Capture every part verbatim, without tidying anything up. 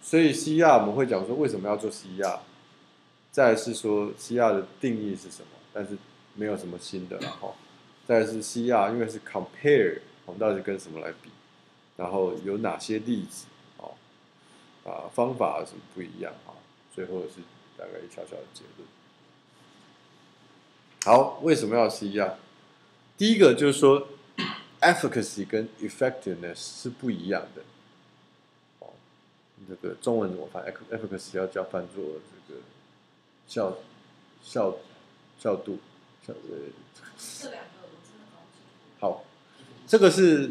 所以 C R 我们会讲说为什么要做 C R， 再来是说 C R 的定义是什么，但是没有什么新的了哈。再来是 C R， 因为是 compare， 我们到底跟什么来比，然后有哪些例子，哦，啊，方法有什么不一样啊？最后是大概一小小的结论。好，为什么要 C R？ 第一个就是说 efficacy 跟 effectiveness 是不一样的。哦，这个中文我翻 efficacy 要叫翻作这个效效效度效呃。 这两个我真的搞不清楚。 好，这个是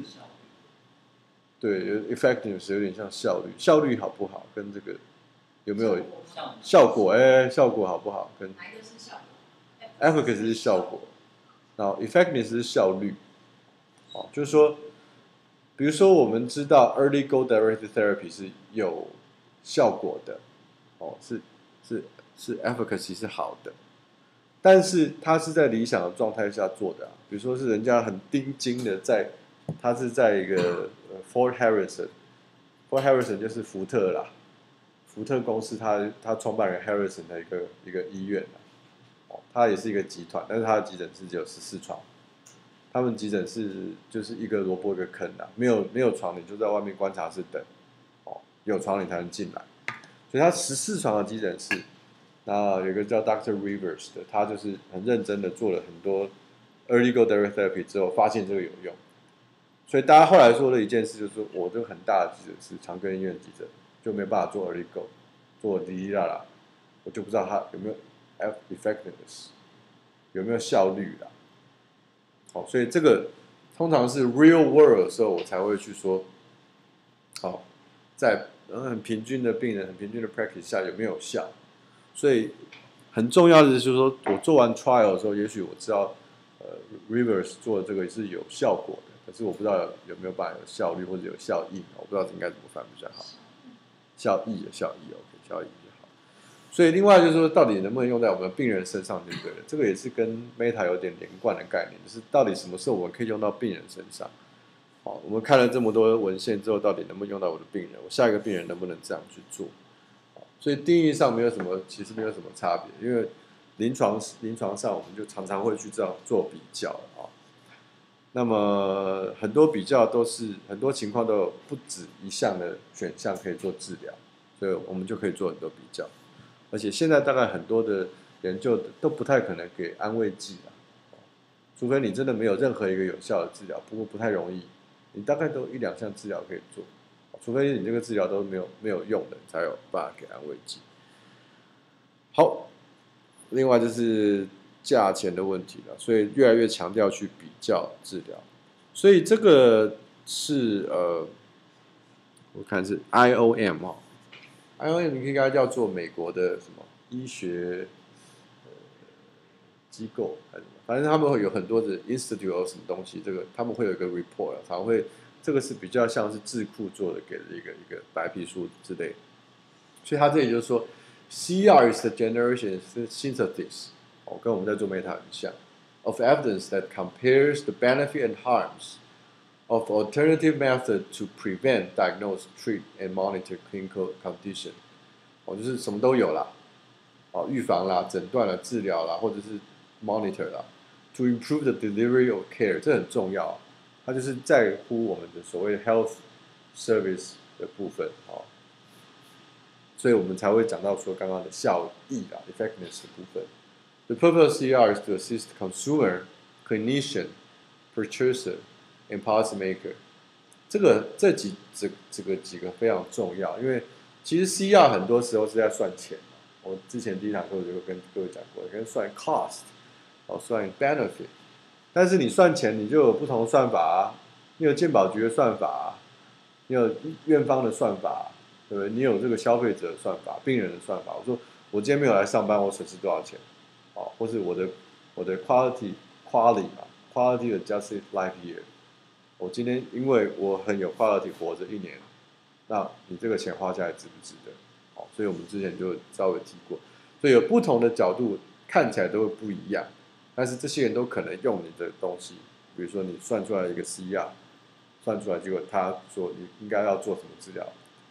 对 effectiveness 有点像效率，效率好不好跟这个有没有效果？哎，效果好不好跟哪一个是效果 efficacy 是效果，然后 effectiveness 是效率。哦，就是说，比如说我们知道 early goal directed therapy 是有效果的，哦，是是是 efficacy 是好的，但是它是在理想的状态下做的啊，比如说是人家很盯紧的在，他是在一个、呃、Ford Harrison，Ford Harrison 就是福特啦，福特公司他他创办人 Harrison 的一个一个医院啦，哦，它也是一个集团，但是它的急诊室只有十四床。他们急诊室就是一个萝卜一个坑啊，没有没有床你就在外面观察室等，哦，有床你才能进来。所以他十四床的急诊室，那有一个叫 Doctor Rivers 的，他就是很认真的做了很多 early goal directed therapy 之后，发现这个有用。所以大家后来说的一件事就是说，我这个很大的急诊室，长庚医院急诊就没有办法做 early goal， 做哩哩啦啦，我就不知道它有没有 effectiveness， 有没有效率啦。好，所以这个通常是 real world 的时候，我才会去说，好，在很平均的病人、很平均的 practice 下有没有效。所以很重要的就是说，我做完 trial 的时候，也许我知道，呃 ，Rivers 做的这个是有效果的，可是我不知道有没有办法有效率或者有效益，我不知道应该怎么翻比较好。效益的效益 ，OK， 效益就好。所以另外就是说，到底能不能用在我们病人身上就对了。这个也是跟 Meta 有点连贯的概念，就是到底什么时候我们可以用到病人身上。好，我们看了这么多文献之后，到底能不能用到我的病人？我下一个病人能不能这样去做？所以定义上没有什么，其实没有什么差别，因为临床临床上我们就常常会去这样做比较啊。那么很多比较都是很多情况都有不止一项的选项可以做治疗，所以我们就可以做很多比较。而且现在大概很多的研究都不太可能给安慰剂啦，除非你真的没有任何一个有效的治疗，不过不太容易，你大概都一两项治疗可以做，除非你这个治疗都没有没有用的，你才有办法给安慰剂。好，另外就是价钱的问题了，所以越来越强调去比较治疗，所以这个是呃，我看是 I O M 哦。I O M 应该叫做美国的什么医学、呃、机构还是什么，反正他们会有很多的 institute 有什么东西，这个他们会有一个 report， 常会这个是比较像是智库做的，给的一个一个白皮书之类的。所以他这里就是说 ，C R is the generation synthesis， 哦，跟我们在做 Meta 很像 ，of evidence that compares the benefit and harms of alternative method to prevent, diagnose, treat, and monitor clinical condition， 哦，就是什么都有啦，哦，预防啦、诊断啦、治疗啦，或者是 monitor 啦 ，to improve the delivery of care， 这很重要，它就是在乎我们的所谓的 health service 的部分，哦，所以我们才会讲到说刚刚的效益啦 ，effectiveness 的部分。The purpose of C R is to assist consumer, clinician, purchaser and policymaker。这个这几这这个几个非常重要，因为其实 C R 很多时候是在算钱。我之前第一堂课就跟各位讲过，跟算 cost， 哦，算 benefit。但是你算钱，你就有不同的算法啊，你有健保局的算法啊，你有院方的算法啊，对不对？你有这个消费者的算法、病人的算法。我说我今天没有来上班，我损失多少钱？哦，或是我的我的 quality quality 嘛 ，quality adjusted life year。我今天因为我很有 quality 活着一年，那你这个钱花下来值不值得？好，所以我们之前就稍微提过，所以有不同的角度看起来都会不一样，但是这些人都可能用你的东西，比如说你算出来一个 C R， 算出来结果他说你应该要做什么治疗，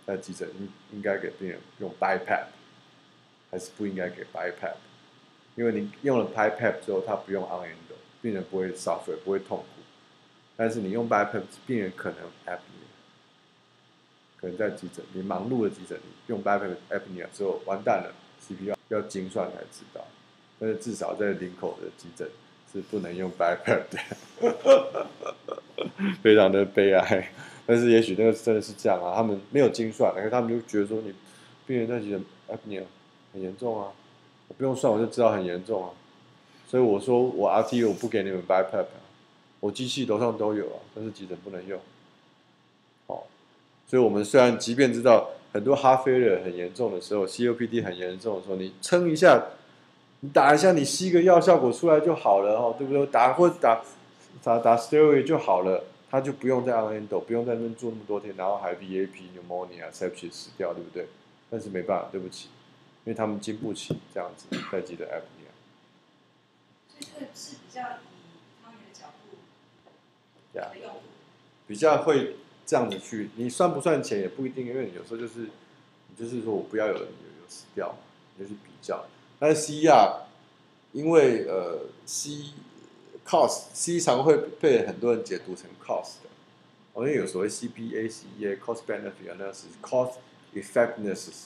在急诊应应该给病人用 B I P A P， 还是不应该给 B I P A P？ 因为你用了 B I P A P 之后，他不用 on endo， 病人不会 suffer， 不会痛苦。但是你用 B I P A P， 病人可能 apnea， 可能在急诊，你忙碌的急诊，你用 B I P A P apnea 之后完蛋了 ，C P R 要精算才知道。但是至少在林口的急诊是不能用 B I P A P 的，非常的悲哀。但是也许那个真的是这样啊，他们没有精算，然后他们就觉得说你病人在急诊 apnea 很严重啊，我不用算我就知道很严重啊。所以我说我 R T 我不给你们 B I P A P， 我机器楼上都有啊，但是急诊不能用。好，所以我们虽然即便知道很多 heart failure 很严重的时候 ，C O P D 很严重的时候，你撑一下，你打一下，你吸个药效果出来就好了哦，对不对？打或者打打打 steroid 就好了。他就不用在 on endo， 不用在那边住那么多天，然后还 V A P pneumonia sepsis 死掉，对不对？但是没办法，对不起，因为他们经不起这样子在急的 apnea。 所以这个是比较以他们的角度的用途， 比较会这样子去，你算不算钱也不一定，因为你有时候就是你就是说我不要有人有有死掉，你就去比较。但是 C E R 因为呃 C cost C 常会被很多人解读成 cost 的，因为有所谓 C P A C E A cost benefit analysis cost effectiveness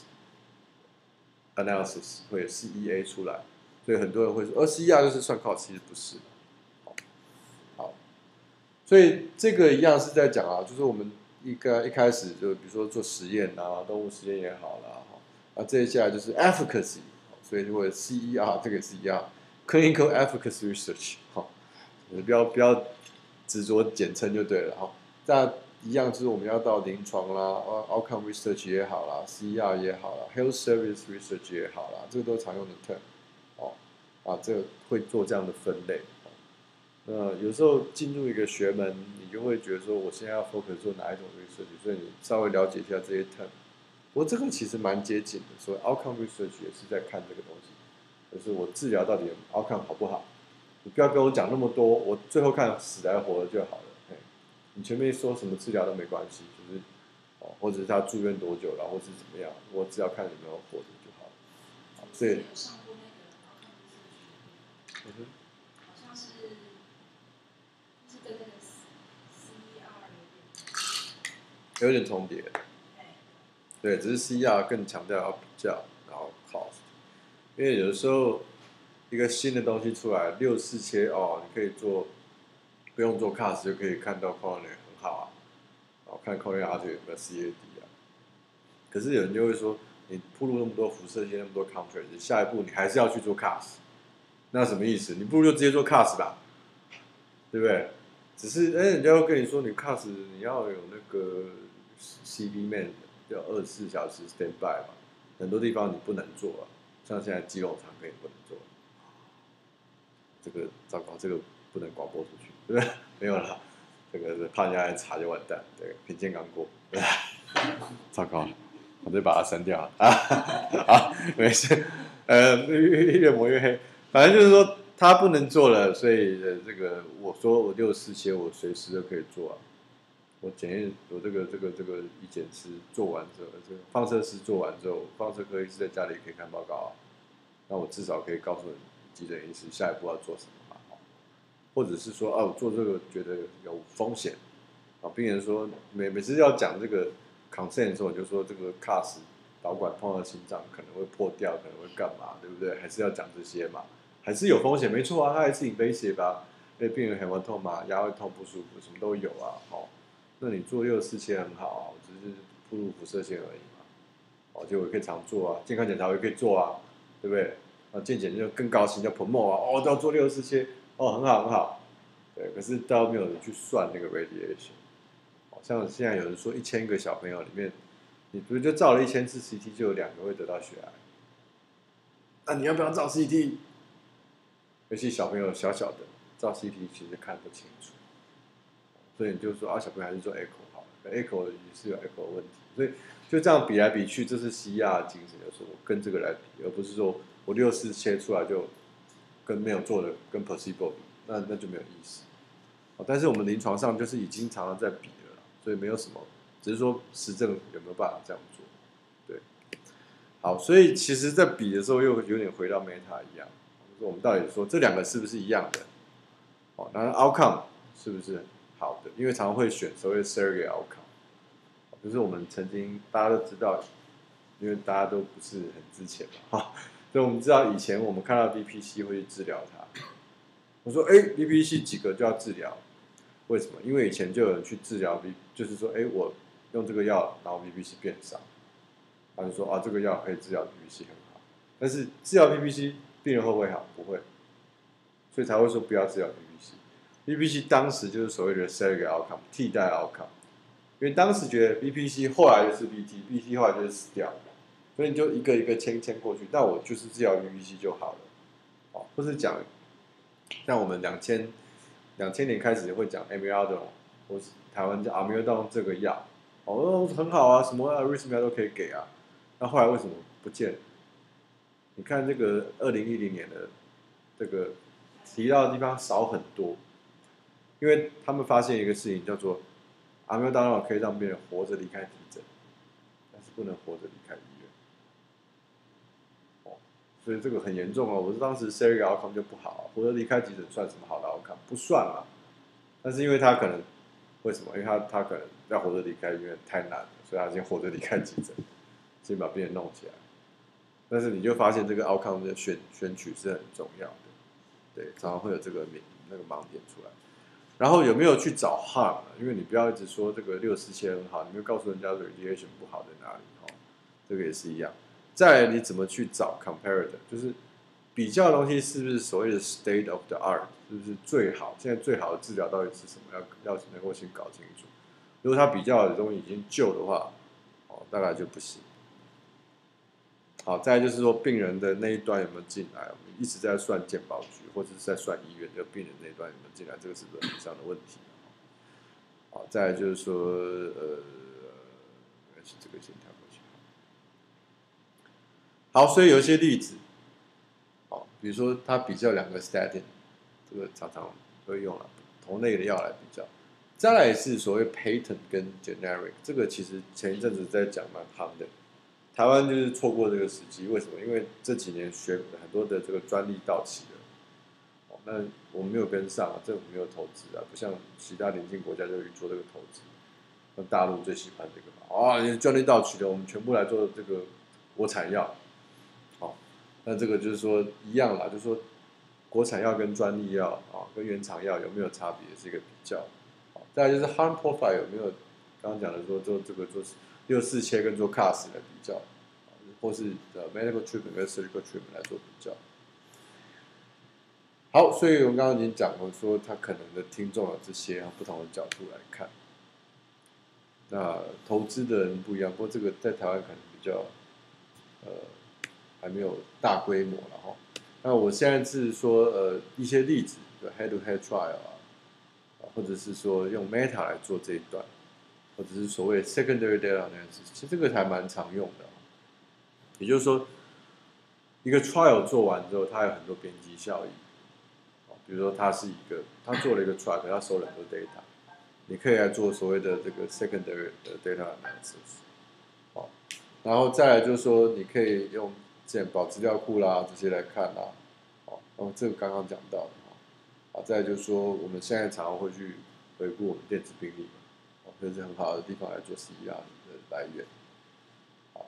analysis 会有 C E A 出来，所以很多人会说，而 C E R 就是算 cost， 其实不是。好，所以这个一样是在讲啊，就是我们一个一开始就比如说做实验啊，动物实验也好啦，啊这一下就是 efficacy， 所以如果 C E R 这个 C E R clinical efficacy research， 好。不要不要执着简称就对了哈。这样一样就是我们要到临床啦 ，outcome research 也好啦 ，C E R 也好啦 ，health service research 也好啦，这个都是常用的 term。哦，啊，这个会做这样的分类。那有时候进入一个学门，你就会觉得说，我现在要 focus 做哪一种 research， 所以你稍微了解一下这些 term。不过这个其实蛮接近的，所以 outcome research 也是在看这个东西，就是我治疗到底 outcome 好不好。你不要跟我讲那么多，我最后看死来活的就好了。你前面说什么治疗都没关系，就是哦，或者是他住院多久了，或是怎么样，我只要看有没有活着就好了。好，所以有上过那个好像是好像是是跟那个 C E R 有点重叠。对，只是 C E R 更强调要比较，然后 cost， 因为有的时候。一个新的东西出来，六四切哦，你可以做，不用做 C A S 就可以看到 coronary 很好啊，哦，看 coronary artery 有没有 C A D 啊。可是有人就会说，你铺路那么多辐射线，那么多 contrast， 下一步你还是要去做 C A S， 那什么意思？你不如就直接做 C A S 吧，对不对？只是哎，人家会跟你说，你 C A S 你要有那个 C V man， 要二十四小时 standby 嘛，很多地方你不能做啊，像现在基隆长庚也不能做。这个糟糕，这个不能广播出去，对不对？没有了，这个怕人家来查就完蛋。对，品鉴刚过，对，糟糕了，我就把它删掉了啊啊，没事，呃，越磨越黑，反正就是说他不能做了，所以呃，这个我说我六十四切，我随时都可以做啊。我检验我这个这个这个医检师做完之后，这个放射师做完之后，放射科医师在家里可以看报告啊，那我至少可以告诉你。急诊医师下一步要做什么嘛？或者是说，哦，做这个觉得有风险，啊，病人说每每次要讲这个 consent 的时候，我就说这个 C A S 导管碰到心脏可能会破掉，可能会干嘛，对不对？还是要讲这些嘛？还是有风险，没错啊，它还是 invasive 吧，因为病人很会痛嘛，压会痛不舒服，什么都有啊，哦，那你做六十四切很好啊，只是暴露辐射线而已嘛，哦，就我可以常做啊，健康检查我也可以做啊，对不对？啊，健检就更高兴，叫 promote 啊，哦，都要做六十四切，哦，很好很好，对，可是倒没有人去算那个 radiation， 好像现在有人说一千个小朋友里面，你不是就照了一千次 C T 就有两个会得到血癌，那你要不要照 C T？ 尤其小朋友小小的，照 C T 其实看不清楚，所以你就说啊，小朋友还是做 echo 好了 ，echo 也是有 echo 的问题，所以就这样比来比去，这是 C E R 的精神，就是我跟这个来比，而不是说。我六四切出来就跟没有做的跟 placebo 比，那那就没有意思。但是我们临床上就是已经常常在比了，所以没有什么只是说实证有没有办法这样做。对，好，所以其实，在比的时候又有点回到 Meta 一样，就是我们到底说这两个是不是一样的？哦，那 outcome 是不是好的？因为常常会选所谓的 surrogate outcome， 就是我们曾经大家都知道，因为大家都不是很之前嘛，哈，所以我们知道以前我们看到 V P C 会去治疗它。我说，哎 ，V P C 几个就要治疗，为什么？因为以前就有人去治疗 V， 就是说，哎，我用这个药，然后 V P C 变少，他就说啊，这个药可以治疗 V P C 很好，但是治疗 V P C 病人会不会好？不会，所以才会说不要治疗 V P C。V P C 当时就是所谓的 surrogate outcome 替代 outcome， 因为当时觉得 V P C 后来就是 V T，V T 后来就是死掉，所以你就一个一个签签过去，但我就是治疗 V P C 就好了，哦，或是讲像我们两千两千年开始会讲 amiodarone， 或是台湾叫 amiodarone 这个药，哦，很好啊，什么 arrhythmia 都可以给啊，那后来为什么不见了？你看这个二零一零年的这个提到的地方少很多，因为他们发现一个事情叫做 amiodarone 可以让病人活着离开急诊，但是不能活着离开医院。哦，所以这个很严重哦。我是当时 surrogate outcome 就不好，啊，活着离开急诊算什么好的 outcome？ 不算嘛。但是因为他可能为什么？因为他他可能要活着离开医院太难了，所以他先活着离开急诊，先把病人弄起来。但是你就发现这个 outcome 的选选取是很重要的，对，常常会有这个那个盲点出来。然后有没有去找 harm？ 因为你不要一直说这个六四七很好，你没有告诉人家 radiation 不好在哪里，哦，这个也是一样。再来你怎么去找 comparator？ 就是比较的东西是不是所谓的 state of the art？ 是不是最好？现在最好的治疗到底是什么？要要能够先搞清楚。如果他比较的东西已经旧的话，哦，大概就不行。好，再来就是说病人的那一端有没有进来？我们一直在算健保局，或者是在算医院，就病人那一端有没有进来，这个是伦理上的问题。好，再来就是说，呃，这个先跳过去。好，所以有一些例子，好，比如说他比较两个 statin， 这个常常会用了同类的药来比较。再来是所谓 patent 跟 generic， 这个其实前一阵子在讲蛮夯的。台湾就是错过这个时机，为什么？因为这几年学很多的这个专利到期了，哦，那我们没有跟上啊，政府没有投资啊，不像其他邻近国家就去做这个投资。那大陆最喜欢这个嘛，啊，你专利到期了，我们全部来做这个国产药，好，哦，那这个就是说一样啦，就是说国产药跟专利药啊，跟原厂药有没有差别，是一个比较。好，再来就是 harm profile 有没有刚刚讲的说做这个做六四切跟做 C A S 来比较，或是呃 medical treatment 跟 surgical treatment 来做比较。好，所以我们刚刚已经讲过，说他可能的听众有这些不同的角度来看。那投资的人不一样，不过这个在台湾可能比较呃还没有大规模了哈。那我现在是说呃一些例子，就 head to head trial 啊，或者是说用 Meta 来做这一段。或者是所谓 secondary data analysis， 其实这个还蛮常用的。也就是说，一个 trial 做完之后，它有很多边际效益。比如说，它是一个，他做了一个 trial， 他收了很多 data， 你可以来做所谓的这个 secondary 的 data analysis。好，然后再来就是说，你可以用健保资料库啦这些来看啦。好，哦，这个刚刚讲到的。好，再来就是说，我们现在常常会去回顾我们电子病历。这是很好的地方来做 C E R 的来源。好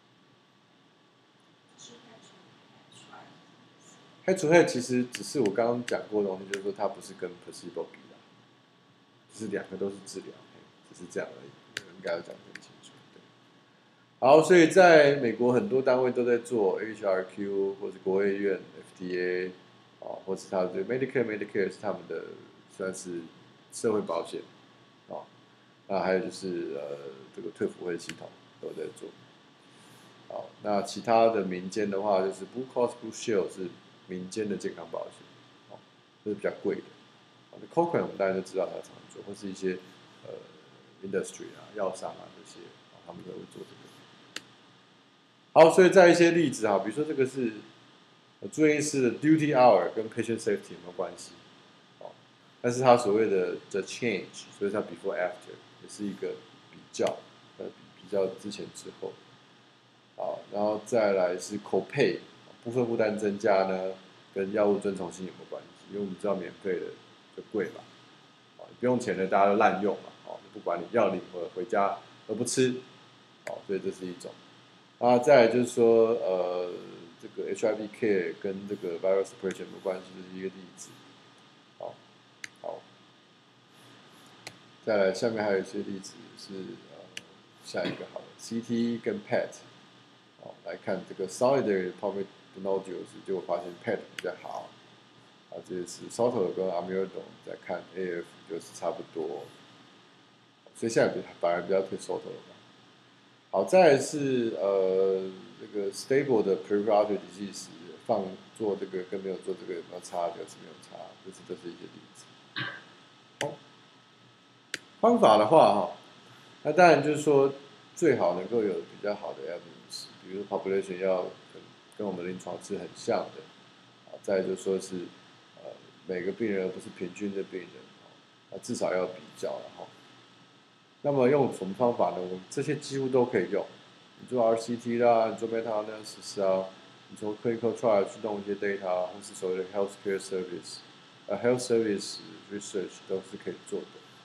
，head to head 其实只是我刚刚讲过的东西，就是说它不是跟 placebo 比的，就是两个都是治疗，只是这样而已。应该要讲得很清楚。对，好，所以在美国很多单位都在做 H R Q 或者国卫院 F D A， 哦，或是它的 Medicare，Medicare 是他们的算是社会保险。那还有就是呃，这个退辅会系统都在做。好，那其他的民间的话，就是 Blue Cross Blue Shield 是民间的健康保险，哦，这是比较贵的。那 Cochrane 我们大家都知道他常做，或是一些呃 industry 啊、药商啊这些，他们都会做这个。好，所以在一些例子啊，比如说这个是住院医师的 duty hour 跟 patient safety 有没有关系？哦，但是他所谓的 the change，所以它 before after。也是一个比较， 比较之前之后。好，然后再来是 copay 部分负担增加呢，跟药物遵从性有没有关系？因为我们知道免费的就贵嘛，啊，不用钱的大家都滥用嘛，哦，不管你要领或者回家都不吃，哦，所以这是一种。啊，再来就是说，呃，这个 H I V care 跟这个 viral suppression 有关系，这是一个例子。好，好，再来下面还有一些例子是呃，下一个好了 ，C T 跟 P E T。好，来看这个 solitary public nodules， 结果发现 P E T 比较好。啊，这是 Soto 跟 Amiodarone 再看 A F 就是差不多，所以现在比反而比较推 Soto 了吧。好，再来是呃这个 stable 的 peripheral disease 放做这个跟没有做这个有没有差？就是没有差，这是这是一些例子。好，方法的话哈，那当然就是说最好能够有比较好的 evidence， 比如说 population 要跟跟我们临床是很像的，啊，再就是说是呃每个病人而不是平均的病人，啊至少要比较了哈。那么用什么方法呢？我们这些几乎都可以用。你做 R C T 啦，你做 meta analysis 啊，你从 clinical trial 去弄一些 data，或是所谓的 healthcare service， 呃 health service research 都是可以做的。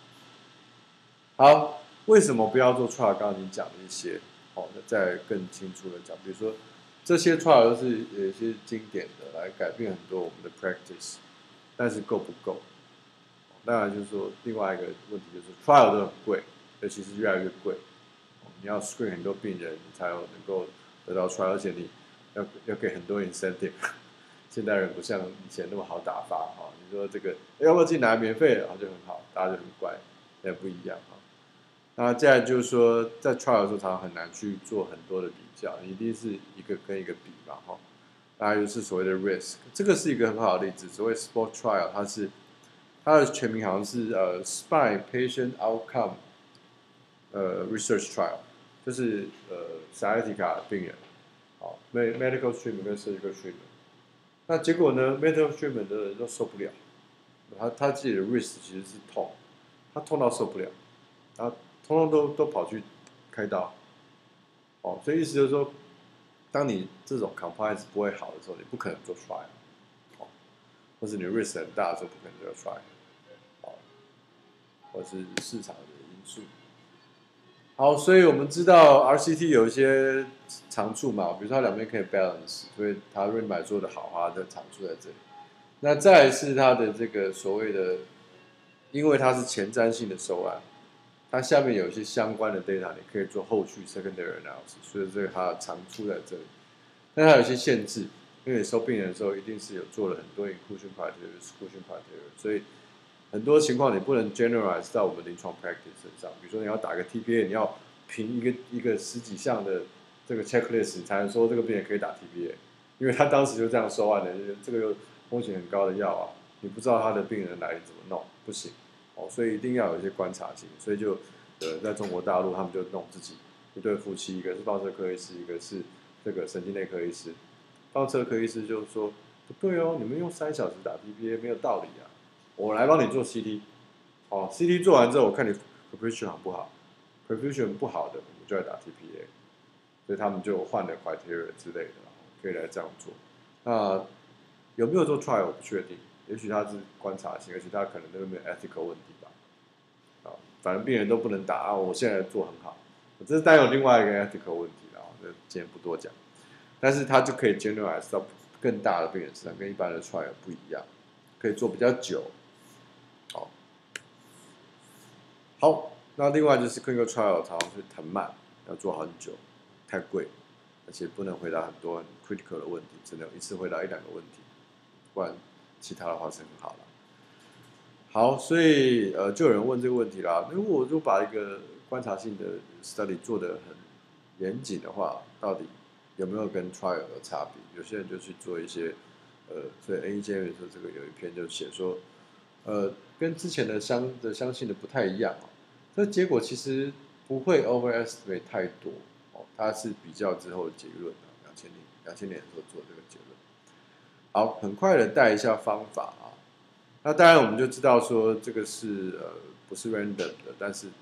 好，为什么不要做 trial？ 刚刚已经讲了一些，好，那再更清楚的讲，比如说这些 trial 都是有一些经典的，来改变很多我们的 practice， 但是够不够？当然就是说另外一个问题就是 trial 都很贵，尤其是越来越贵。你要 screen 很多病人，你才有能够得到 trial， 而且你要要给很多 incentive。现代人不像以前那么好打发哈，你说这个要不要进来免费，然后就很好，大家就很乖，也不一样哈。那接下来就是说，在 trial 的时候，常常很难去做很多的比较，一定是一个跟一个比嘛哈。还有就是所谓的 risk， 这个是一个很好的例子。所谓 sport trial， 它是它的全名好像是呃 spy patient outcome 呃 research trial。就是呃 sciatica 的病人，好 medical treatment 跟 surgical treatment， 那结果呢 medical treatment 的人都受不了，他他自己的 wrist 其实是痛，他痛到受不了，然后通通都都跑去开刀，哦，所以意思就是说，当你这种 compliance 不会好的时候，你不可能做 trial， 哦，或是你 risk 很大的时候不可能做 trial， 哦，或是市场的因素。好，所以我们知道 R C T 有一些长处嘛，比如说它两边可以 balance， 所以它 Randomized 做的好，它的长处在这里。那再来是它的这个所谓的，因为它是前瞻性的收案，它下面有一些相关的 data， 你可以做后续 secondary analysis， 所以这个它的长处在这里。但它有一些限制，因为你收病人的时候一定是有做了很多 inclusion criteria、exclusion criteria， 所以很多情况你不能 generalize 到我们临床 practice 身上。比如说你要打个 T P A， 你要凭一个一个十几项的这个 checklist， 你才能说这个病人可以打 T P A， 因为他当时就这样收案的，这个又风险很高的药啊，你不知道他的病人来怎么弄，不行。哦，所以一定要有一些观察性，所以就呃在中国大陆他们就弄自己一对夫妻，一个是放射科医师，一个是这个神经内科医师。放射科医师就说不对哦，你们用三小时打 T P A 没有道理啊。我来帮你做 C T， 哦 ，C T 做完之后，我看你 perfusion 好不好 ，perfusion 不好的，我们就来打 T P A， 所以他们就换了 criteria 之类的，可以来这样做。那有没有做 trial 我不确定，也许他是观察性，而且他可能都没有 ethical 问题吧。啊，反正病人都不能打啊，我现在做很好，这是带有另外一个 ethical 问题了，这今天不多讲。但是它就可以 generalize 到更大的病人身上，跟一般的 trial 不一样，可以做比较久。好，好，那另外就是 clinical trial 常常是很慢，要做很久，太贵，而且不能回答很多很 critical 的问题，只能一次回答一两个问题，不然其他的话是很好了。好，所以呃，就有人问这个问题啦，如果我就把一个观察性的 study 做得很严谨的话，到底有没有跟 trial 有差别？有些人就去做一些呃，所以 A E J 说这个有一篇就写说，呃，跟之前的相的相信的不太一样哦。这结果其实不会 overestimate 太多哦，它是比较之后的结论啊，两千年两千年的时候做这个结论。好，很快的带一下方法啊。那当然我们就知道说这个是呃不是 random 的，但是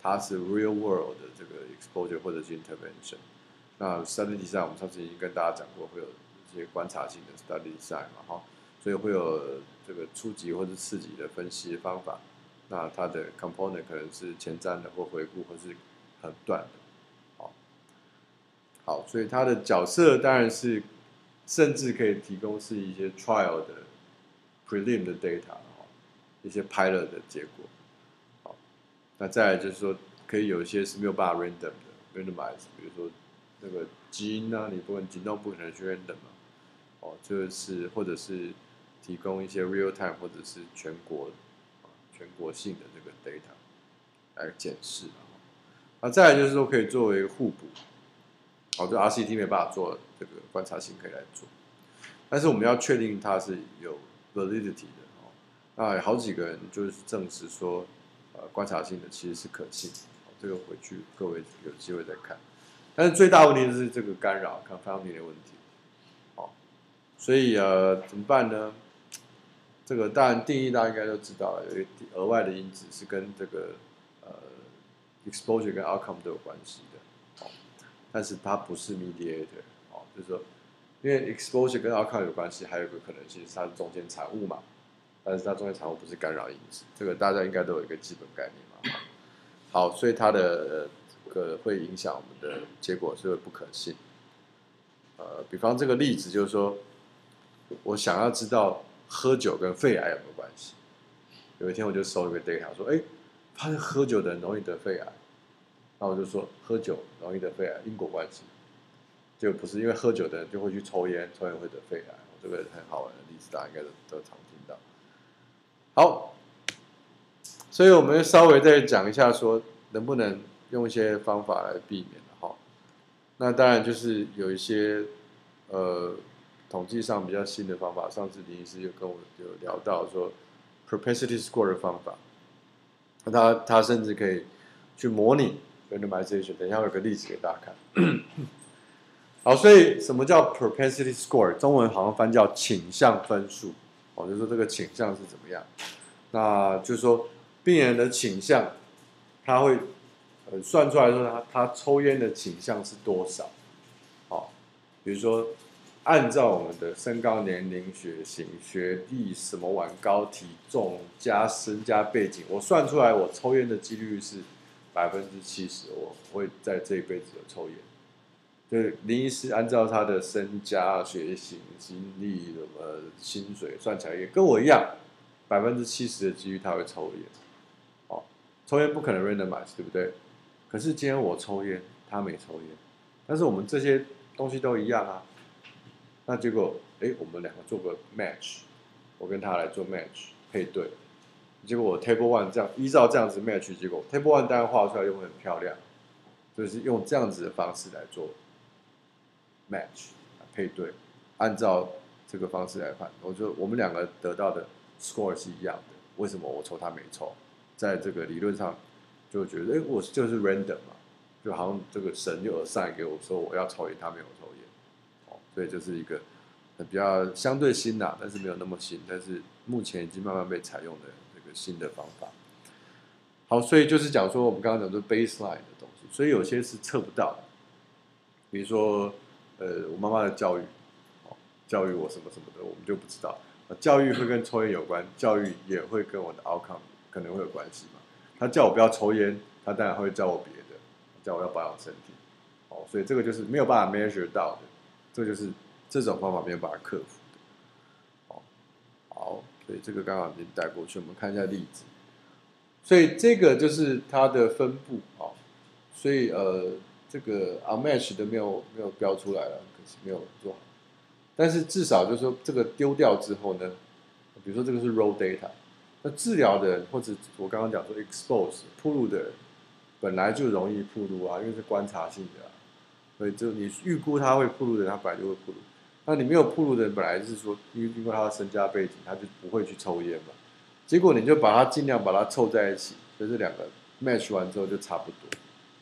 它是 real world 的这个 exposure 或者是 intervention。那 study design 我们上次已经跟大家讲过，会有一些观察性的 study design 嘛，哈，所以会有这个初级或者次级的分析的方法。那它的 component 可能是前瞻的或回顾，或是很断的，好，好，所以它的角色当然是甚至可以提供是一些 trial 的 prelim 的 data， 一些 pilot 的结果，好，那再来就是说可以有一些是没有办法 random 的 randomize， 比如说那个基因啊，你不能激动不可能去 random 嘛，哦，就是或者是提供一些 real time 或者是全国全国性的这个 data 来检视，那再来就是说可以作为互补，好，就 R C T 没办法做这个观察性可以来做，但是我们要确定它是有 validity 的哦，那好几个人就是证实说，呃，观察性的其实是可信，这个回去各位有机会再看。但是最大问题就是这个干扰 confounding 的问题，好，所以呃怎么办呢？这个当然定义大家应该都知道了，有一额外的因子是跟这个呃 exposure 跟 outcome 都有关系的，但是它不是 mediator， 哦，就是说，因为 exposure 跟 outcome 有关系，还有一个可能性是它是中间产物嘛，但是它中间产物不是干扰因子，这个大家应该都有一个基本概念嘛。好，所以它的这个会影响我们的结果是会不可信。呃，比方这个例子就是说，我想要知道喝酒跟肺癌有没有关系。有一天我就收一个 data 说，哎，发现喝酒的人容易得肺癌。那我就说喝酒容易得肺癌因果关系，就不是因为喝酒的人就会去抽烟，抽烟会得肺癌。这个很好玩的例子，大家应该都都常听到。好，所以我们稍微再讲一下，说能不能用一些方法来避免哈。那当然就是有一些呃统计上比较新的方法，上次林医师就跟我有聊到说 propensity score 的方法，那他他甚至可以去模拟 randomization。等一下我有个例子给大家看。好，所以什么叫 propensity score？ 中文好像翻叫倾向分数，哦，就是说这个倾向是怎么样？那就是说病人的倾向，他会呃算出来说他他抽烟的倾向是多少？好，比如说按照我们的身高、年龄、血型、学历、什么晚高、体重加身家背景，我算出来我抽烟的几率是百分之七十，我会在这一辈子有抽烟。就是林医师按照他的身家、学型、经历、什么薪水算起来，也跟我一样，百分之七十的几率他会抽烟。哦，抽烟不可能 randomize， 对不对？可是今天我抽烟，他没抽烟，但是我们这些东西都一样啊。那结果，哎，我们两个做个 match， 我跟他来做 match 配对，结果我 table one 这样依照这样子 match， 结果 table one 当然画出来又会很漂亮，就是用这样子的方式来做。match 配对，按照这个方式来判，我就我们两个得到的 score 是一样的。为什么我抽他没抽？在这个理论上就觉得，哎，我就是 random 嘛，就好像这个神就 assign 给我说我要抽烟，他没有抽烟，哦，所以这是一个比较相对新啦，但是没有那么新，但是目前已经慢慢被采用的这个新的方法。好，所以就是讲说我们刚刚讲说 baseline 的东西，所以有些是测不到的，比如说。呃，我妈妈的教育，哦，教育我什么什么的，我们就不知道。教育会跟抽烟有关，教育也会跟我的 outcome 可能会有关系嘛。他叫我不要抽烟，他当然会教我别的，叫我要保养身体。哦，所以这个就是没有办法 measure 到的，这就是这种方法没有办法克服的。哦，好，所以这个刚好已经带过去，我们看一下例子。所以这个就是它的分布啊，哦，所以呃。这个 unmatch 的没有没有标出来了，可惜没有做好。但是至少就是说，这个丢掉之后呢，比如说这个是 raw data， 那治疗的人或者我刚刚讲说 expose 暴露的人，本来就容易暴露啊，因为是观察性的啊，所以就你预估他会暴露的人，他本来就会暴露。那你没有暴露的人，本来就是说，因为因为他的身家背景，他就不会去抽烟嘛。结果你就把它尽量把它凑在一起，所以这两个 match 完之后就差不多。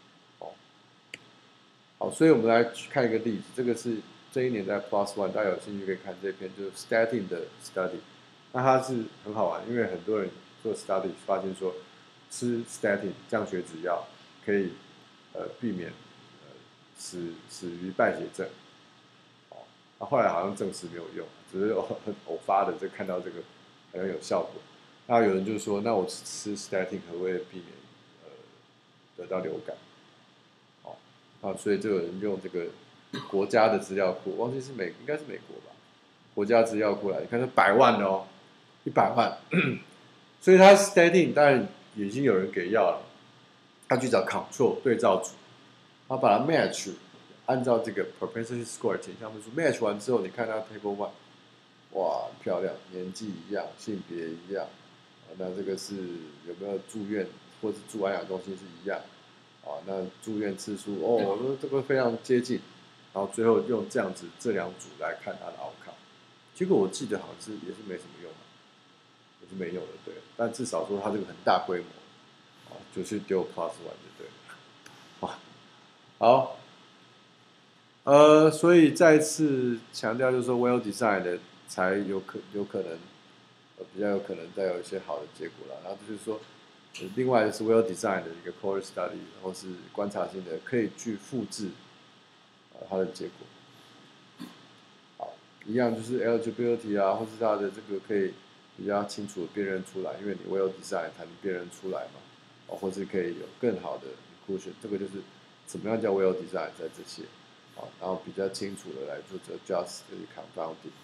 好，所以我们来看一个例子，这个是这一年在 Plus One， 大家有兴趣可以看这篇，就是 statin 的 study。那它是很好玩，因为很多人做 study 发现说，吃 statin 降血脂药可以呃避免呃死死于败血症。哦，那、啊、后来好像证实没有用，只是很偶发的就看到这个好像有效果。那有人就说，那我吃 statin 可不可以避免呃得到流感？哦，啊，所以就有人用这个国家的资料库，忘记是美应该是美国吧，国家资料库来，你看这百万的哦，一百万，所以他 statin 当然已经有人给药了，他去找 control 对照组，他把它 match， 按照这个 propensity score 倾向分数 match 完之后，你看他 table one， 哇，漂亮，年纪一样，性别一样。那这个是有没有住院或是住安养中心是一样，啊，那住院次数哦，这个非常接近，然后最后用这样子这两组来看他的 outcome， 结果我记得好像是也是没什么用，也是没用的，对，但至少说它这个很大规模，啊，就是丢 plus one 就对了，啊，好，呃，所以再次强调就是说 well designed 的才有可有可能。比较有可能再有一些好的结果了。然后就是说，另外是 well designed 的一个 core study， 然后是观察性的，可以去复制呃它的结果。好，一样就是 eligibility 啊，或是它的这个可以比较清楚的辨认出来，因为你 well designed 才能辨认出来嘛。哦，或是可以有更好的 inclusion， 这个就是怎么样叫 well designed 在这些，好，然后比较清楚的来做这 just 就是 confounding。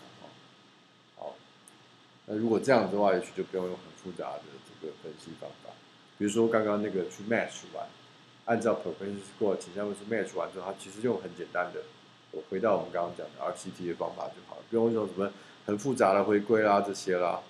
那如果这样子的话，也许就不用用很复杂的这个分析方法。比如说刚刚那个去 match 完，按照 propensity score 倾向分数 match 完之后，它其实用很简单的，我回到我们刚刚讲的 R C T 的方法就好了，不用用什么很复杂的回归啦这些啦。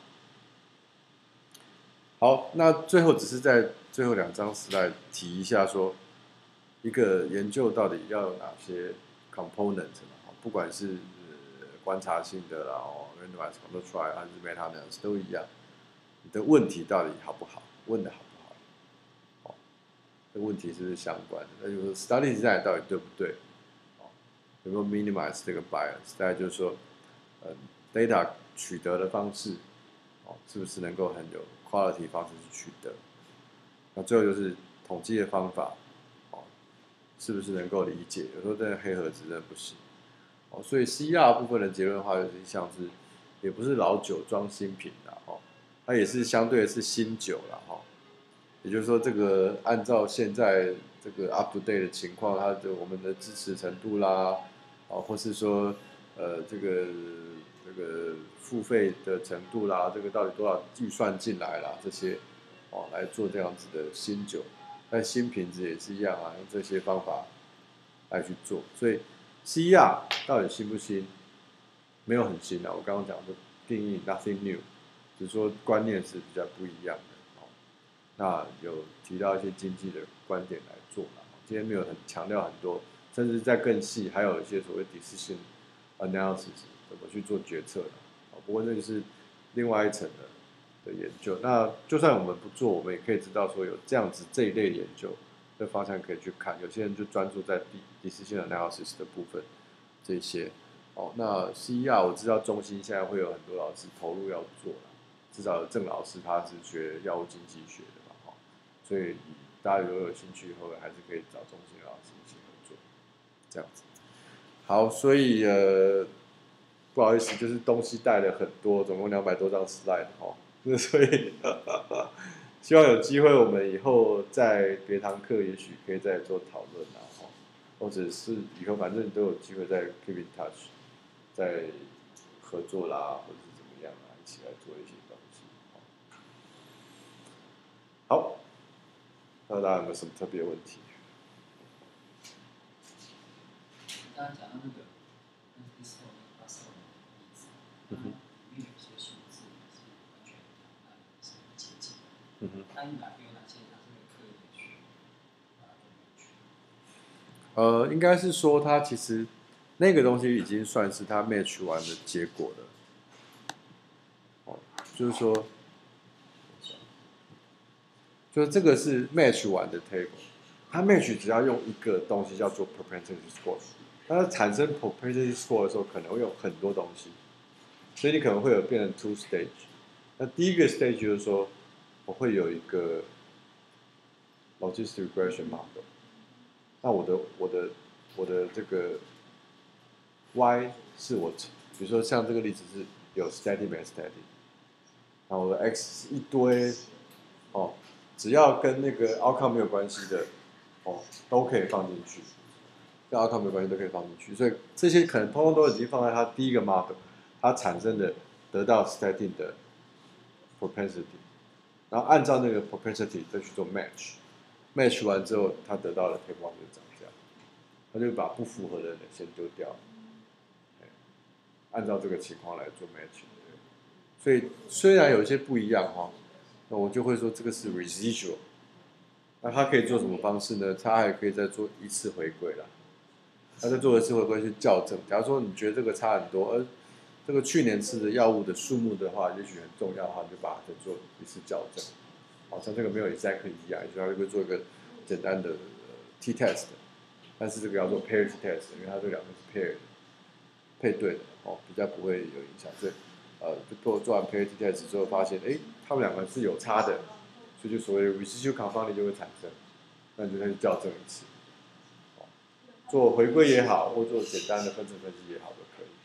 好，那最后只是在最后两张 slide 提一下说，一个研究到底要有哪些 component， 不管是观察性的啦，哦 randomized control trial 还是 meta analysis 都一样，你的问题到底好不好，问的好不好，哦，这问题是不是相关的？那就是 study design 到底对不对？哦，有没有 minimize 这个 bias？ 大概就是说，呃 ，data 取得的方式，哦，是不是能够很有 quality 方式去取得？那最后就是统计的方法，哦，是不是能够理解？有时候真的黑盒子真的不行。哦，所以 C R 部分的结论的话，就是像是也不是老酒装新瓶啦，哦，它也是相对的是新酒啦，哈，也就是说，这个按照现在这个 up to date 的情况，它的我们的支持程度啦，啊，或是说呃这个这个付费的程度啦，这个到底多少预算进来啦，这些哦来做这样子的新酒，但新瓶子也是一样啊，用这些方法来去做，所以。C R 到底新不新？没有很新啊，我刚刚讲的定义 nothing new， 只是说观念是比较不一样的。哦，那有提到一些经济的观点来做了，今天没有很强调很多，甚至在更细，还有一些所谓 decision analysis 怎么去做决策的。不过这就是另外一层的的研究。那就算我们不做，我们也可以知道说有这样子这一类研究。这方向可以去看，有些人就专注在 decision analysis 的部分，这些，哦，那 C R 我知道中心现在会有很多老师投入要做了，至少有郑老师他是学药物经济学的嘛，哈，所以大家如果有兴趣以后，还是可以找中心的老师一起合作，这样子。好，所以呃，不好意思，就是东西带了很多，总共两百多张 slide 哈，所以。希望有机会，我们以后在别堂课，也许可以再做讨论啊，或者是以后反正都有机会再 keep in touch， 再合作啦，或者是怎么样啊，一起来做一些东西。好，那大家有没有什么特别问题？ 刚刚讲到那个 Discord 那个 Basel 的例子，它里面有些数字是完全跟案例是很接近的。嗯哼。那你哪有哪些它是会刻意的去把它做进去？ 呃，应该是说它其实那个东西已经算是它 match 完的结果了。哦，就是说，就是这个是 match 完的 table， 它 match 只要用一个东西叫做 propensity score。它产生 propensity score 的时候，可能会有很多东西，所以你可能会有变成 two stage。那第一个 stage 就是说，我会有一个 logistic regression model。那我的我的我的这个 y 是我，比如说像这个例子是有 static 没 static， 然后我的 x 是一堆哦，只要跟那个 outcome 没有关系的哦，都可以放进去，跟 outcome 没有关系都可以放进去，所以这些可能通通都已经放在它第一个 model， 它产生的得到 static 的 propensity， 然后按照那个 propensity 再去做 match，match 完之后，它得到的 table one 就是长这样，它就把不符合的人先丢掉，按照这个情况来做 match。所以虽然有一些不一样哈，那我就会说这个是 residual。那它可以做什么方式呢？它还可以再做一次回归啦。它再做一次回归去校正。假如说你觉得这个差很多，而这个去年吃的药物的数目的话，也许很重要的话，你就把它再做一次校正。好像这个没有 exactly 一样，也许它会做一个简单的、呃、t test， 但是这个要做 parity test， 因为它这两个是 pair 的，配对的哦，比较不会有影响。所以呃，做做完 parity test 之后，发现哎，它们两个是有差的。所以就所谓的 residual confounding 就会产生，那你就再去校正一次，做回归也好，或做简单的分层分析也好都可以。